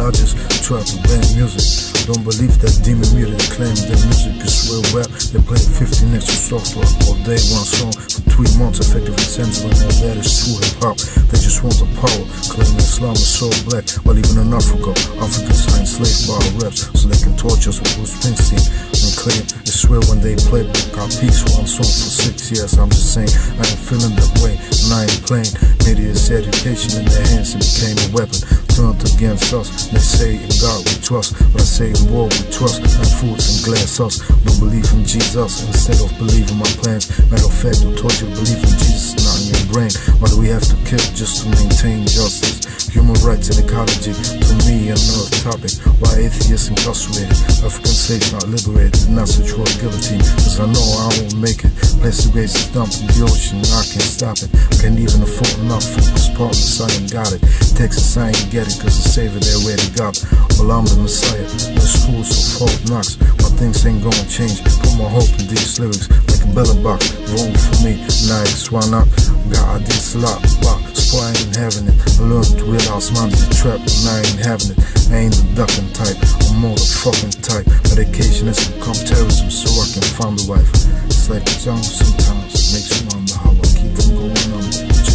I just try to ban music. Don't believe that demon media claim that music is real rap. They play 50 next to soft rock all day, one song for 3 months, effectively censoring all that is true hip-hop. They just want the power, claiming Islam is so black, while even in Africa, Africans are enslaved by our reps, so they can torture us with Bruce Springsteen and claim it's real when they play got peace one song for 6 years. I'm just saying, I ain't feeling that way, and I ain't playing. Media's education in their hands, it became a weapon turned against us. They say in God we trust, but I say in war we trust, and foods and glass us. Don't believe in Jesus instead of believing my plans. Matter of fact, you taught you to believe in Jesus, not in your brain. Why do we have to kill just to maintain justice? Human rights and ecology, to me, another topic. Why atheists incarcerated, African slaves not liberated, and not such royal guillotine? Cause I know I won't make it. Place the grace is dumped in the ocean, I can't stop it. Can't even afford enough for this partners, I ain't got it. Texas, I ain't get it, cause the savior they already got. Well, I'm the Messiah, the schools of Fort Knox. My things ain't gonna change. Put my hope in these lyrics, like a belly box. Wrong for me, nice, why not? Got ideas a lot, wow, so I ain't having it. I learned to realize mine is a trap, and I ain't having it. I ain't the ducking type, I'm more the fucking type. Medication has become terrorism, so I can find the wife. It's like a jungle sometimes, it makes you wonder how I keep from going on.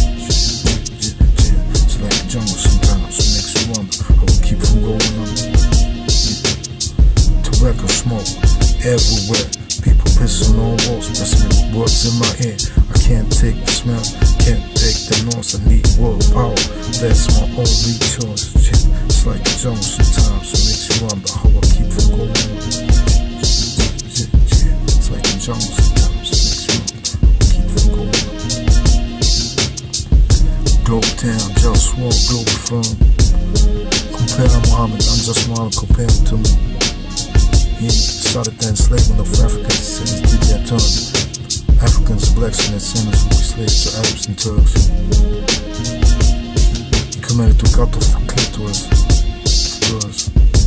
It's like a jungle sometimes, it makes you wonder how I keep from going on. Tobacco smoke everywhere, people pissing on walls, messing with words in my head. I can't take the smell, can't take the noise, I need world power, that's my only choice. It's like a jungle sometimes, it makes you wonder how I keep from going on. It's like a jungle sometimes, it makes you wonder how I keep from going on. Globe town, just one globe firm. Compare Muhammad, I'm just want to compare him to me. He started the enslavement of Africans since did their turn. Africans, blacks, and their sinners who were slaves to Arabs and Turks. He committed to cut off the clitoris of girls.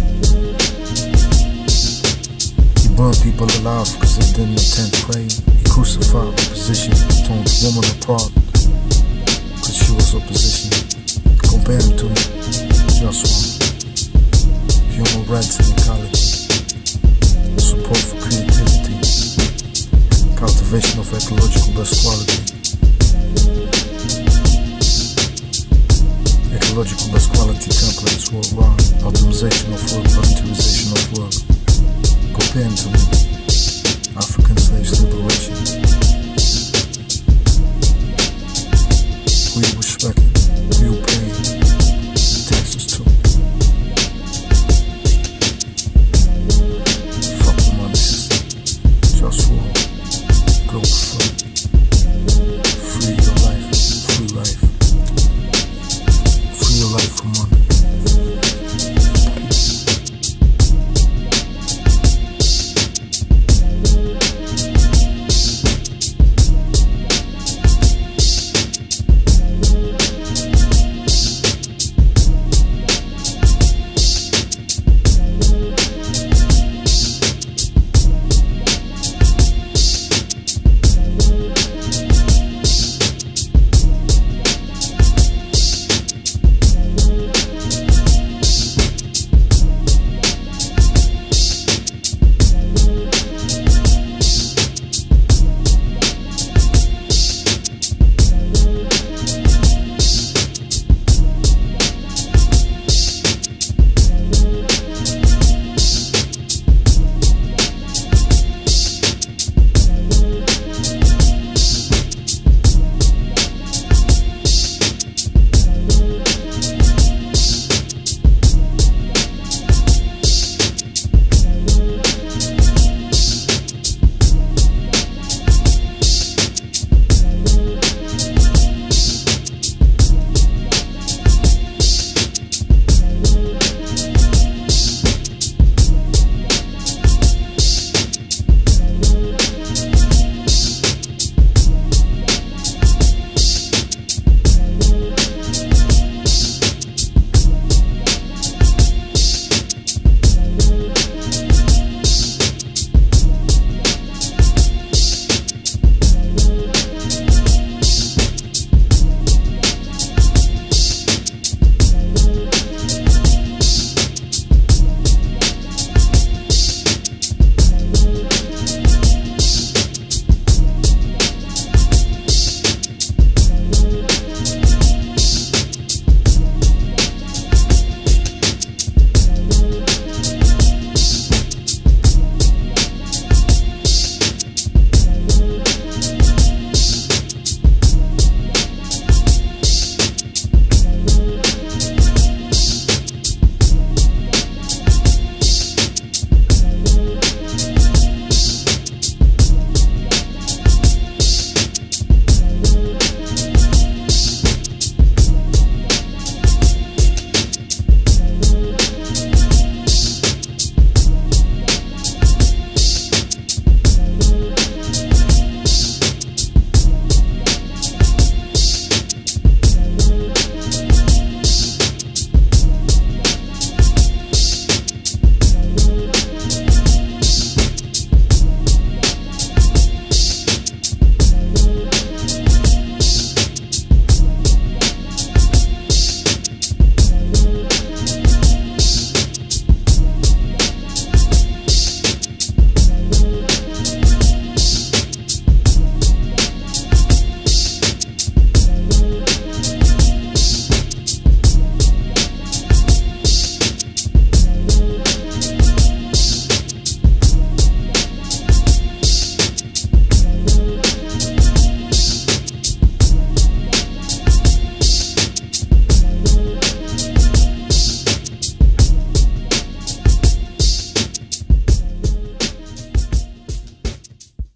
He burned people alive because they didn't attend praying. He crucified opposition, torn the woman apart because she was opposition. Compare him to me, just one. Human rights and ecology. Support for creativity, cultivation of ecological best quality, ecological best quality templates worldwide, optimization of work, voluntarization of work. Comparing to me, African slaves liberation. We respect it.